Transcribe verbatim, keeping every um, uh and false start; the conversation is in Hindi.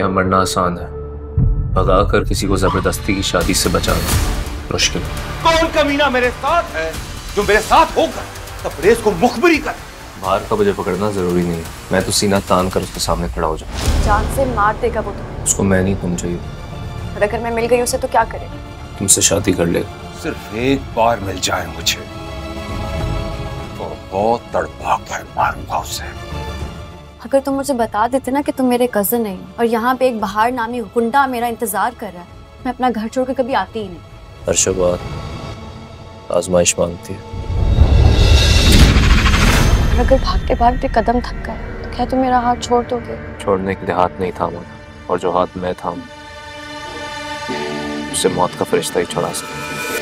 यहाँ मरना आसान है, भगा कर किसी को जबरदस्ती की शादी से बचाना मुश्किल। कौन कमीना मेरे साथ है जो मेरे साथ होकर तबरेज को मुखबिरी कर? बाहर का मुझे पकड़ना जरूरी नहीं है, मैं तो सीना तान कर उसके सामने खड़ा हो जाऊँ। जान से मार देगा वो तुम्हें। उसको मैं नहीं, तुम चाहिए। और अगर मैं मिल गई उसे तो क्या करे? तुमसे शादी कर ले। सिर्फ एक बार मिल जाए मुझे तो बहुत तड़पा कर मारूंगा उसे। अगर तुम मुझे बता देते ना कि तुम मेरे कजन नहीं और यहाँ पे एक बहार नामी गुंडा मेरा इंतजार कर रहा है, मैं अपना घर छोड़ के कभी आती ही नहीं। हर शुरुआत आजमाइश मांगती है। अगर भागते भागते कदम थक गए तो क्या तुम मेरा हाथ छोड़ दोगे? छोड़ने के लिए हाथ नहीं थामा, और जो हाथ मैं थाम उसे मौत का फरिश्ता ही छुड़ा सकता।